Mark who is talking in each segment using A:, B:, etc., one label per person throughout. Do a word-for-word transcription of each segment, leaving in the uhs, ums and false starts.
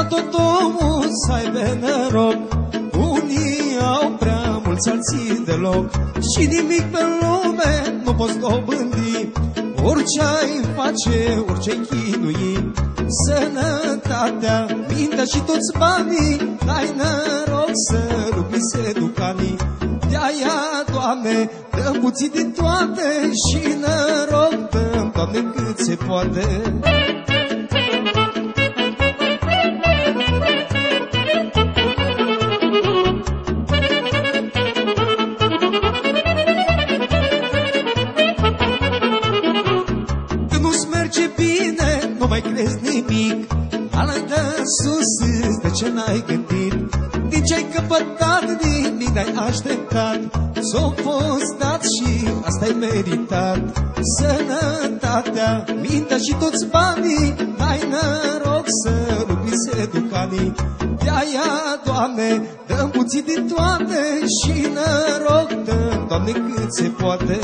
A: ca tot omul să aibă noroc. Unii au prea mulți, alții deloc, și nimic pe lume nu poți dobândi. Orice ai face, orice-ai chinui, sănătatea, mintea și toți banii, n-ai noroc să lucri se ducanii. De-aia, Doamne, dăm puțin din toate și noroc dăm, Doamne, cât se poate. Ce bine, nu mai crezi nimic, alătă sus, de ce n-ai gândit? Din ce-ai căpătat, nimic n-ai așteptat, s-o fost dat și asta-ai meritat. Sănătatea, mintea și toți banii, n-ai noroc să lucri se ducanii. De-aia, Doamne, dăm puțin din toate și noroc dăm, Doamne, cât se poate.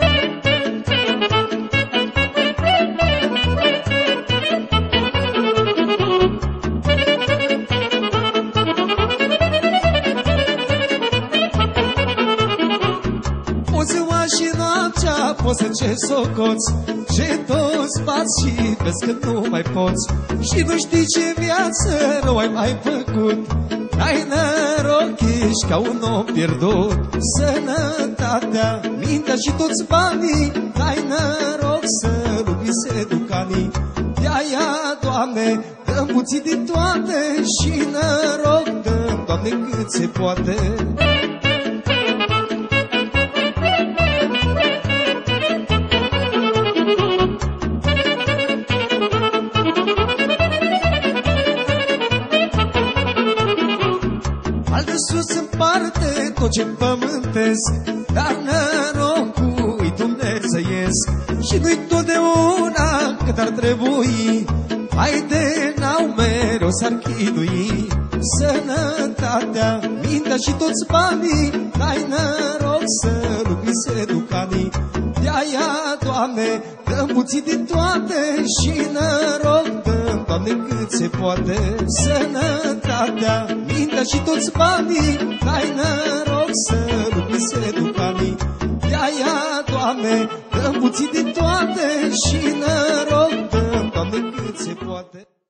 A: Și noaptea poți să ce socoți, ce toți bați și vezi că nu mai poți. Și nu știi ce viață rău ai mai făcut, n-ai noroc, ești ca un om pierdut. Sănătatea, mintea și toți banii, n-ai noroc să lucri se ducanii. De-aia, Doamne, dăm puțin din toate și noroc dăm, Doamne, cât se poate. De sus împarte tot ce pământesc, dar norocul-i dumnezeiesc și nu-i totdeauna cât ar trebui. Hai de n-au mereu s-ar chinui. Sănătatea, mintea și toți banii, n-ai noroc să lucri se ducanii. De-aia, Doamne, dăm puțin din toate și noroc dăm, Doamne, cât se poate. Sănătatea, mintea și toți banii, n-ai noroc să lucri se ducanii. De-aia, Doamne, dăm puțin din toate și noroc dăm, Doamne, cât se poate.